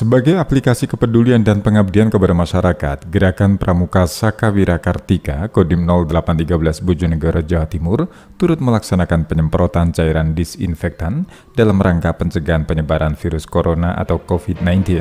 Sebagai aplikasi kepedulian dan pengabdian kepada masyarakat, Gerakan Pramuka Sakawira Kartika Kodim 0813 Bojonegoro, Jawa Timur turut melaksanakan penyemprotan cairan disinfektan dalam rangka pencegahan penyebaran virus corona atau COVID-19.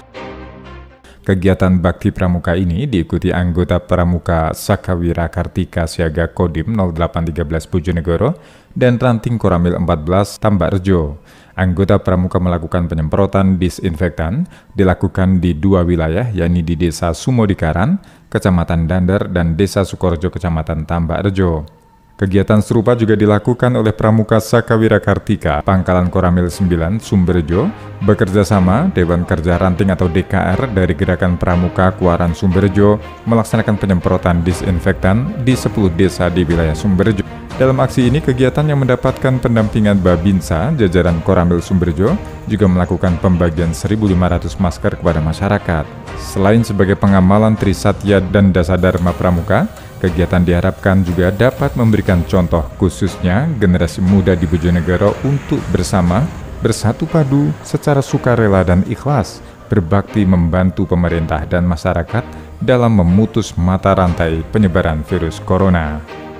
Kegiatan bakti pramuka ini diikuti anggota Pramuka Sakawira Kartika Siaga Kodim 0813 Bojonegoro dan Ranting Koramil 14 Tambarjo. Anggota pramuka melakukan penyemprotan disinfektan dilakukan di dua wilayah, yakni di Desa Sumodikaran, Kecamatan Dander, dan Desa Sukorejo, Kecamatan Tambarjo. Kegiatan serupa juga dilakukan oleh Pramuka Sakawira Kartika Pangkalan Koramil 9 Sumberjo bekerjasama Dewan Kerja Ranting atau DKR dari Gerakan Pramuka Kuaran Sumberjo melaksanakan penyemprotan disinfektan di 10 desa di wilayah Sumberjo. Dalam aksi ini, kegiatan yang mendapatkan pendampingan Babinsa jajaran Koramil Sumberjo juga melakukan pembagian 1.500 masker kepada masyarakat. Selain sebagai pengamalan Trisatya dan Dasadharma Pramuka, kegiatan diharapkan juga dapat memberikan contoh khususnya generasi muda di Bojonegoro untuk bersama, bersatu padu, secara sukarela dan ikhlas, berbakti membantu pemerintah dan masyarakat dalam memutus mata rantai penyebaran virus corona.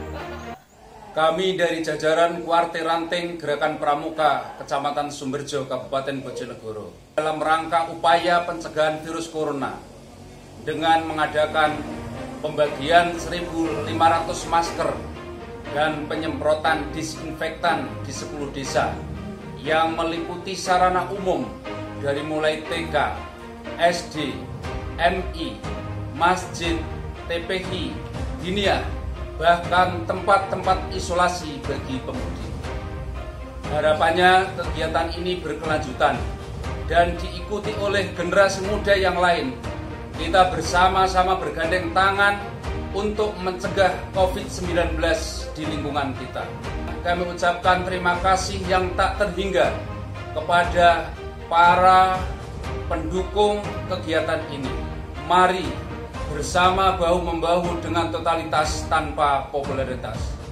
Kami dari jajaran Kuarte Ranting Gerakan Pramuka Kecamatan Sumberjo, Kabupaten Bojonegoro, dalam rangka upaya pencegahan virus corona dengan mengadakan pembagian 1.500 masker dan penyemprotan disinfektan di 10 desa yang meliputi sarana umum dari mulai TK, SD, MI, masjid, TPI, dinia, bahkan tempat-tempat isolasi bagi pemudik. Harapannya kegiatan ini berkelanjutan dan diikuti oleh generasi muda yang lain. Kita bersama-sama bergandeng tangan untuk mencegah COVID-19 di lingkungan kita. Kami ucapkan terima kasih yang tak terhingga kepada para pendukung kegiatan ini. Mari bersama bahu-membahu dengan totalitas tanpa popularitas.